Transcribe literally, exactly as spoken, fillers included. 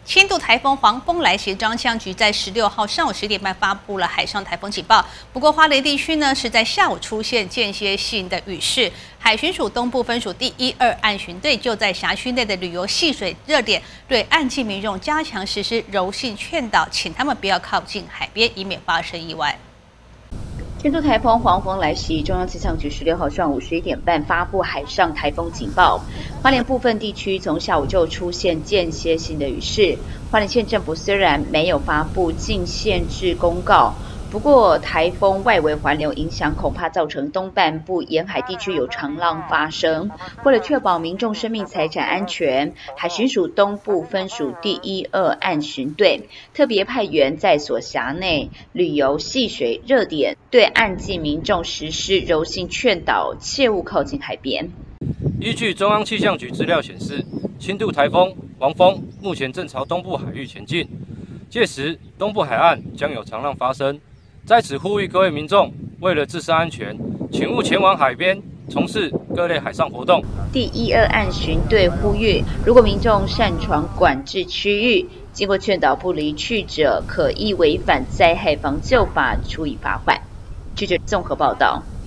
轻度台风黄蜂来袭，中央气象局在十六号上午十点半发布了海上台风警报。不过花莲地区呢是在下午出现间歇性的雨势。海巡署东部分署第一二岸巡队就在辖区内的旅游戏水热点，对岸际民众加强实施柔性劝导，请他们不要靠近海边，以免发生意外。 轻度台风黄蜂来袭，中央气象局十六号上午十一点半发布海上台风警报。花莲部分地区从下午就出现间歇性的雨势。花莲县政府虽然没有发布禁限制公告，不过台风外围环流影响，恐怕造成东半部沿海地区有长浪发生。为了确保民众生命财产安全，海巡署东部分署第一二岸巡队特别派员在所辖内旅游戏水热点，对岸际民众实施柔性劝导，切勿靠近海边。 依据中央气象局资料显示，轻度台风黄蜂目前正朝东部海域前进，届时东部海岸将有长浪发生。 在此呼吁各位民众，为了自身安全，请勿前往海边从事各类海上活动。 第一二岸巡队呼吁，如果民众擅闯管制区域，经过劝导不离去者，可依违反灾害防救法处以罚款。记者综合报道。